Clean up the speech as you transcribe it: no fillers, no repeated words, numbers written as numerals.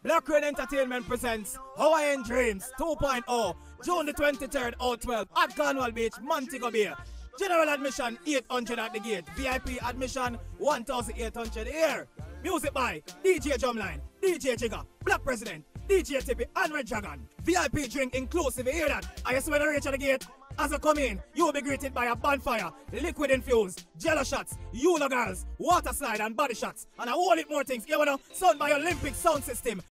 Black Rain Entertainment presents Hawaiian Dreams 2.0, June the 23rd, 012 at Cornwall Beach, Montegobay. General admission 800 at the gate. VIP admission 1,800 here. Music by DJ Drumline, DJ Jigga, Black President, DJ Tippy and Red Dragon. VIP drink inclusive, you hear that? I just when I reach at the gate, as I come in, you will be greeted by a bonfire, liquid infused, jello shots, Yuno girls, water slide and body shots, and a whole lot more things. You know, sound by Olympic sound system.